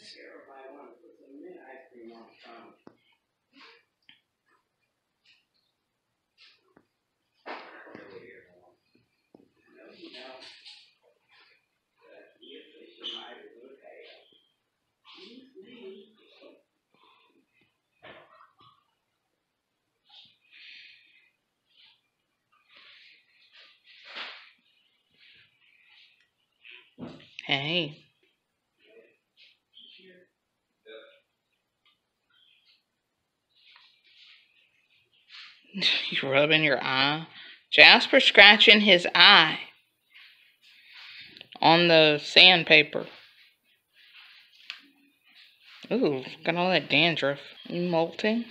Yes. Hey. You rubbing your eye? Jasper scratching his eye on the sandpaper. Ooh, got all that dandruff. You molting?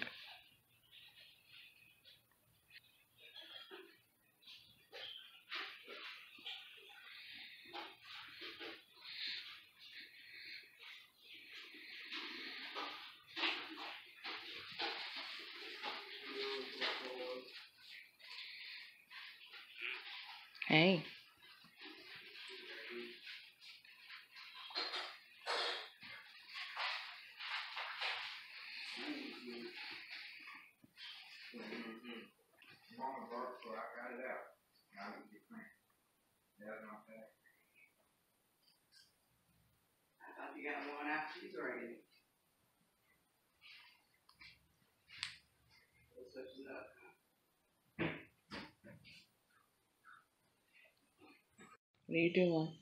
Hey. You got one after she's ready. What are you doing?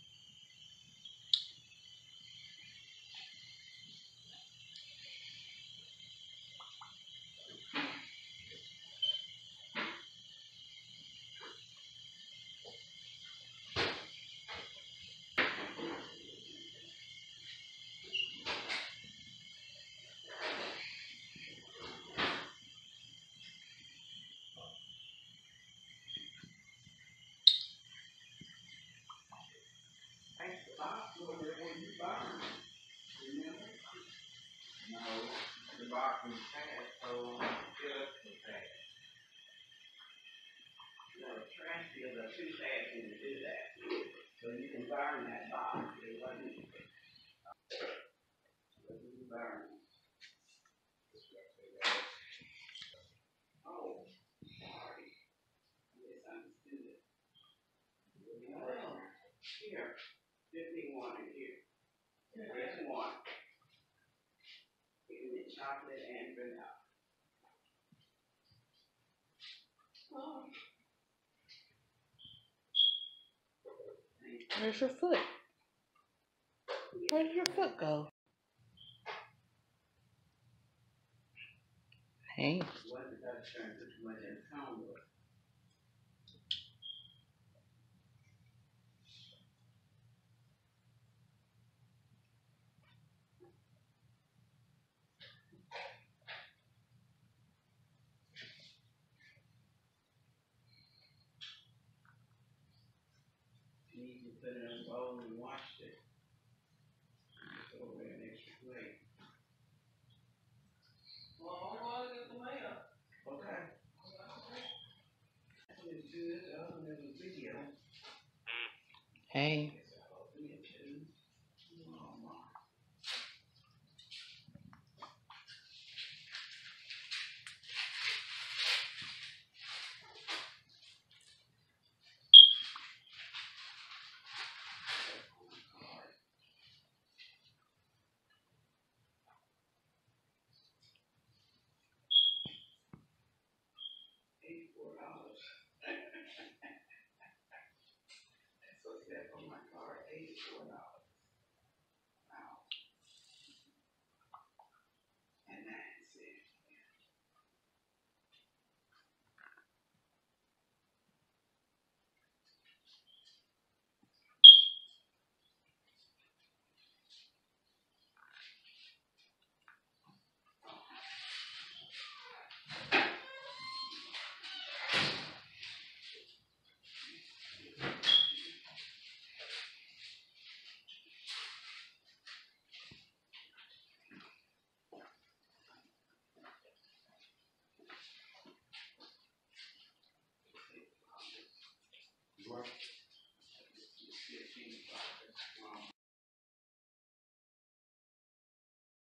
The box was fast, so just was fast. No, trash fields are too fast to do that. So you can burn that box. It wasn't burn. Oh, sorry. I misunderstood it. Well, here. 51 in here. Here's one. Give me chocolate and vanilla. Oh. Where's your foot? Where did your foot go? Hey. You put it in a bowl and washed it. Throw away an extra plate. Well, I'll get the mail. Okay. It's good. Other than the video. Hey. $84.